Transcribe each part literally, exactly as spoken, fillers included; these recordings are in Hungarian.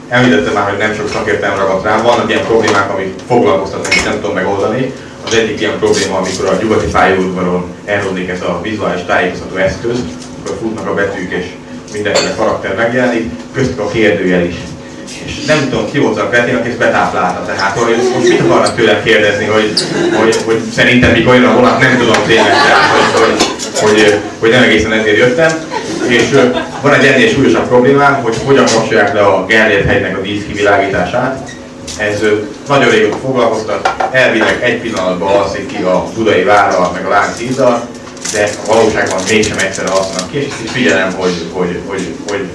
Említettem már, hogy nem sok szakértelem ragadt rám, vannak ilyen problémák, amik foglalkoztatnak és nem tudom megoldani. Az egyik ilyen probléma, amikor a nyugati pályaudvaron elromlik ez a vizuális tájékoztató eszköz, amikor futnak a betűk és mindenféle karakter megjelenik, köztük a kérdőjel is. És nem tudom, ki volt a kretén, aki ezt betáplálta. Tehát, hogy most mit akarnak tőlem kérdezni, hogy, hogy, hogy szerintem mikor jön a vonat, nem tudom tényleg, tehát, hogy, hogy, hogy, hogy nem egészen ezért jöttem. És van egy ennél súlyosabb problémám, hogy hogyan kapcsolják le a Gellért hegynek a díszkivilágítását. Ez nagyon régóta foglalkoztat, elvileg egy pillanatban alszik ki a Budai várral, meg a Lánchíddal, de a valóságban mégsem egyszerre alszanak ki, és figyelem, hogy, hogy, hogy, hogy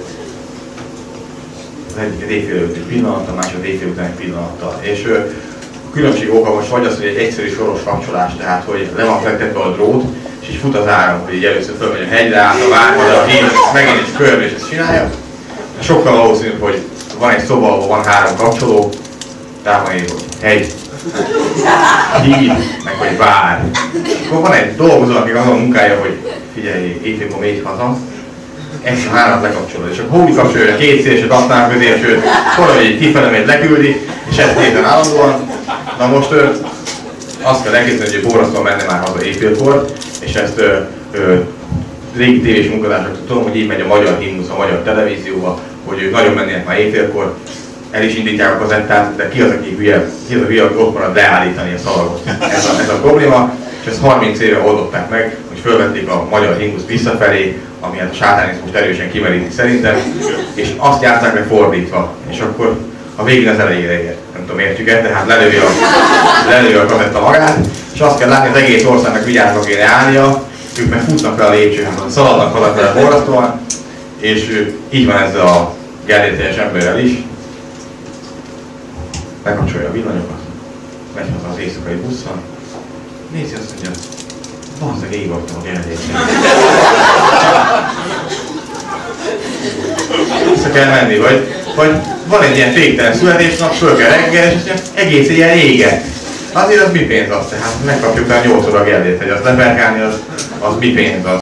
az egyik éjfél előtt egy pillanattal, a másik éjfél után egy pillanattal. És a különbség oka most vagy az, hogy egy egyszerű soros kapcsolás, tehát hogy le van fektetve a drót, és így fut az áram, hogy így először fölmegy a hegyre, át a várba, de a híd megint egy körbe, és ezt csinálja. Sokkal valószínűbb, hogy van egy szoba, ahol van három kapcsoló, tehát van egy hegy, híd, meg hogy vár. Akkor van egy dolgozó, aki azon munkája, hogy figyelj, éjfélkor mégy haza, ezt a hárat lekapcsolod, és akkor úgy kapcsolja, hogy a két szélsőt aztán közé, sőt, valahogy egy kifele még leküldi, és ezt nézzen állandóan. Na most ö, azt kell elképzelni, hogy borzasztóan menne már haza éjfélkor, és ezt ö, ö, régi tévés munkatársaktól tudom, hogy így megy a magyar himnusz a magyar televízióba, hogy ők nagyon mennének már éjfélkor, el is indítják a kazettát, de ki az, aki hülye, ki az a hülye, aki ott marad leállítani a szalagot. Ez a, ez a probléma, és ezt harminc éve oldották meg, hogy fölvették a magyar himnusz visszafelé, ami hát a sátánizmust erősen kimeríti szerintem, és azt játsszák le fordítva, és akkor a végén az elejére ér. Nem tudom, értjük-e, tehát lelői a, lelői a kazetta magát, és azt kell látni, az egész országnak vigyázva kéne állnia, ők meg futnak fel a lépcsőhön, szaladnak haza borzasztóan, és így van ezzel a Gellért-hegyes emberrel is. Bekapcsolja a villanyokat, megy haza az éjszakai busszal, nézi azt mondja, bazzeg ég voltam a Gellért-hegyet. Vissza kell menni, vagy, vagy van egy ilyen féktelen születésnap, föl kell reggel, és azt mondja, egész ilyen éget. Azért az mi pénz az? Tehát megkapjuk el nyolc óra Gellért-hegy, azt leperkálni, az, az mi pénz az?